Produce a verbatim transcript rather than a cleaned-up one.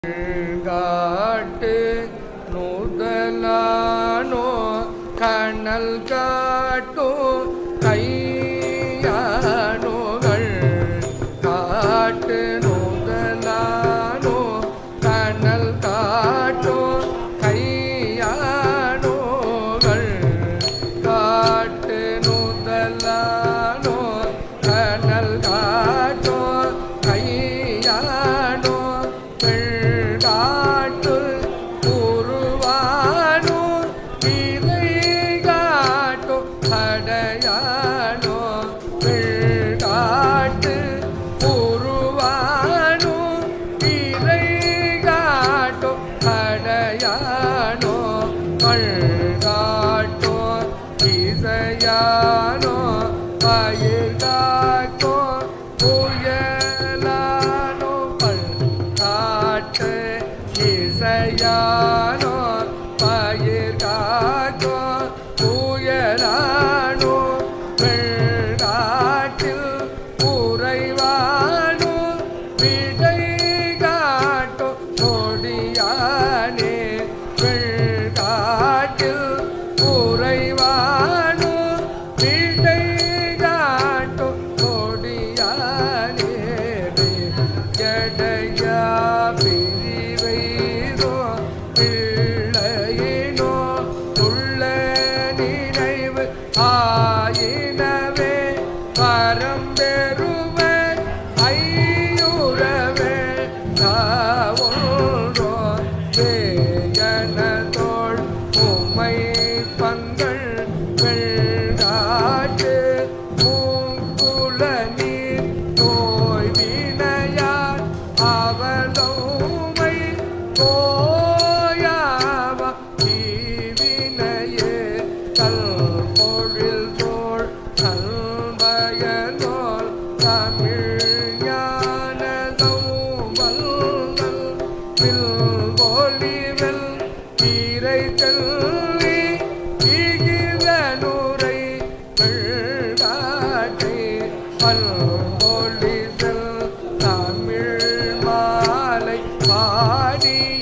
காட்டு நூதலானோ கண்ணல் காட்டோ கையானோகள் காட்டு நூதலானோ கண்ணல் காட்டோ கையானோகள் காட்டு நூதலானோ கண்ணல் காட்டோ கையானோ யானோ பயிர் காட்டோ புயலானோ வெள்காட்டில் உறைவானோ விடை காட்டோ கொடியானே வெள்காட்டில் உறைவானோ விடை காட்டோ கொடியானே எடையா ஆயினவே பரம்பெருவே ஐயுறவே தாவொன்றோ வேயனதோள் உம்மை பங்கள் வெள்காட்டு மூங்குல நீர் நோய் வினையார் அவலோமை போயாவ தீவினையே கல் தமிழ் மாலை பாடி